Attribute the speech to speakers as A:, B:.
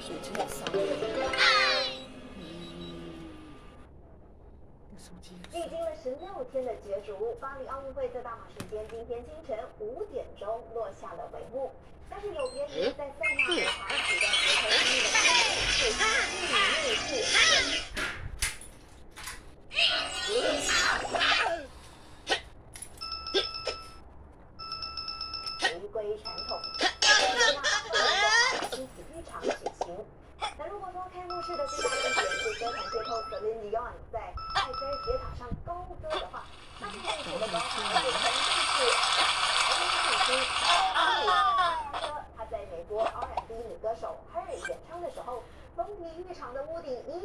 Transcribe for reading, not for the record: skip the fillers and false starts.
A: 水真的骚耶。
B: 历经了16天的角逐，巴黎奥运会在大马时间今天清晨5点钟落下了帷幕。但是有别于在塞纳河旁举办结合体育的比赛，水上1米内是。回归传统，在新体育场举行。那如果说开幕式的最大亮点是歌坛天后 Celine Dion 在埃菲尔铁塔上高歌的话，那这一组的高潮就肯定是女星她在美国 R&B 女歌手 Her 演唱的时候，风靡浴场的屋顶一